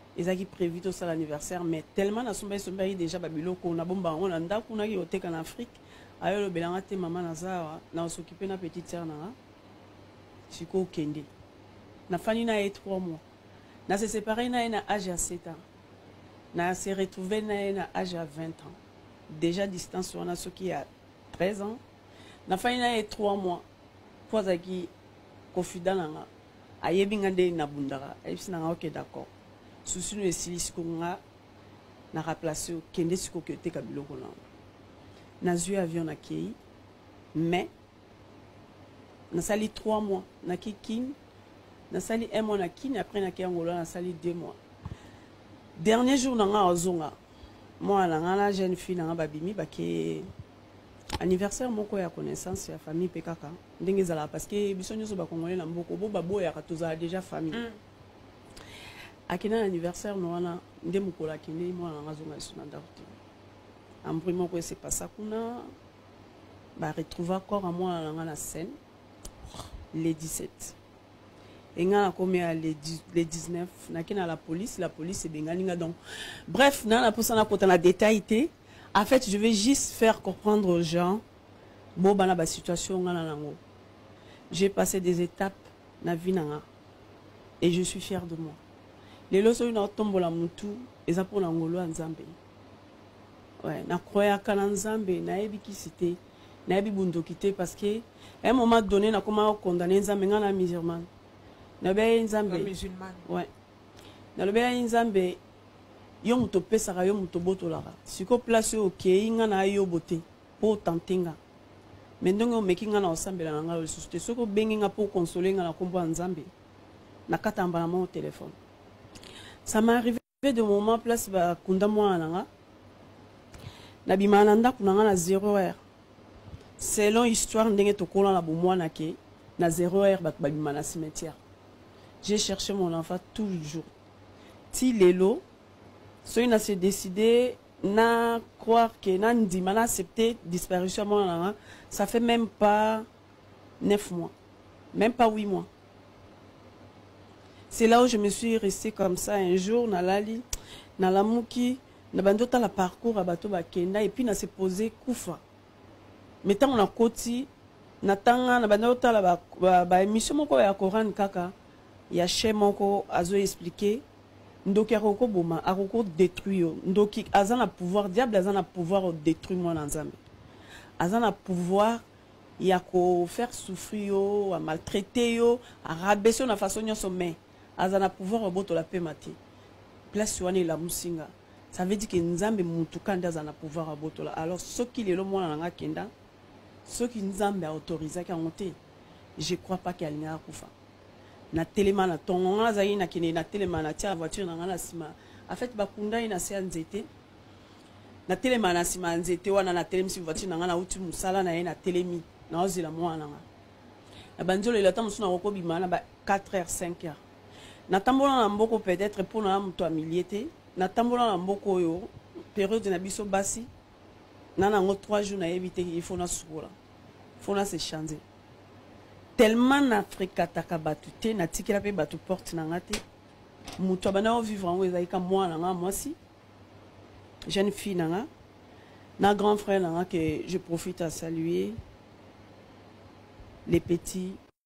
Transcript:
ils ont prévu tout ça l'anniversaire, mais tellement na somba déjà babilo qu'on a bomba on a nda qu'on a yoté en Afrique, ayo le belanga te maman nazawa, na s'occuper na petite sœur na, chiko kende. Na fani na 3 mois, na se séparé na âge à 7 ans, na se retrouvé na âge à 20 ans, déjà distance on a ce qui a 13 ans, na fani na 3 mois, pour zaki confident na ayebingande na bundara, ayebisi na ok d'accord. Souci nous esili sikonga na remplacer kende siko kete kabiloko na na zui avion na kei mais na sali 3 mois na kikin na sali 1 mois na kin après na kiangola na sali 2 mois dernier jour na nga ozonga moi na nga na jeune fille na babimi bake anniversaire moko ya connaissance ya famille pekaka ndenge zala parce que biso nyoso ba congolais na mboko bo babo ya katoza déjà famille akina anniversaire no wana nde mukola kine moi na ngazonga suna ndauti ambrimo ko c'est pas ça kuna ba retrouver encore à moi na ngana scène les 17 et nga comme les 19 na kina la police est bengalinga donc bref na pour ça na kota na détaillé en fait je vais juste faire comprendre aux gens bo bana ba situation ngana nango j'ai passé des étapes na vie nanga et je suis fière de moi. Les lois sont une tombola mutu, et pour l'angolo en Zambie. Ouais, na croya en Zambie, na ebi qui cité, na ebi bundo quitté parce que à un moment donné, na comment condamner Zambie na musulman. Na be Zambie. Musulman. Ouais. Na le be Zambie, yo muto pesa yo muto boto lara. Siko place ok, inga na yo boté pour tantinga. Mais donc on mekinga na Zambie la nga le susté. Soko benginga pour consoler nga na kombo en Zambie. Na katamba na mon téléphone. Ça m'est arrivé de moment place ba kunda moi nanga na bimananda kunanga na 0 heure selon histoire ndenge to kola na bomwa na ke na 0 heure ba bimana cimetière j'ai cherché mon enfant tout le jour ti lelo so il a se décidé na croire que na ndima na accepter disparition moi nanga ça fait même pas 9 mois même pas 8 mois. C'est là où je me suis restée comme ça un jour, na lali, na la mouki, na bandota la parcours à bateau bakenda et puis na se posé koufa. Mettons on a koti, na tanga na bandota la ba émission moko ya Coran kaka, ya chez moko azo expliquer, ndoki aroko boma, aroko détruire, ndoki azana pouvoir diable azana pouvoir détruire moi nzambe. Azana pouvoir ya ko faire souffrir yo, à maltraiter yo, à rabaisser na façon yo sommet. Azana pouvoir oboto la paix mati place wana la musinga ça veut dire que nzambe mutu kanda azana pouvoir oboto la alors ce qui lelo mwana nga kenda ce qui nzambe a autorisé ka monter je crois pas qu'il y a kufa na telema na tongo nga zayi na kene na telema na tia voiture na nga na sima en fait bakunda ina se nzete na telema na sima nzete wana na telemi si voiture na nga na uti musala na ye na telemi na ozela mwana nga na banzolo ila tamusuna roko bimana ba 4h 5h. Natambola na mboko peut-être pour na muto amiliété natambola na mboko yo période na biso basi nana ngo 3 jours na éviter il faut na sukula faut na se changer tellement na Afrika takabatu te na tikela pe batu porte na ngate muto bana vivre en ezalika moi na nga moi si jeune fille na grand frère na nga que je profite à saluer les petits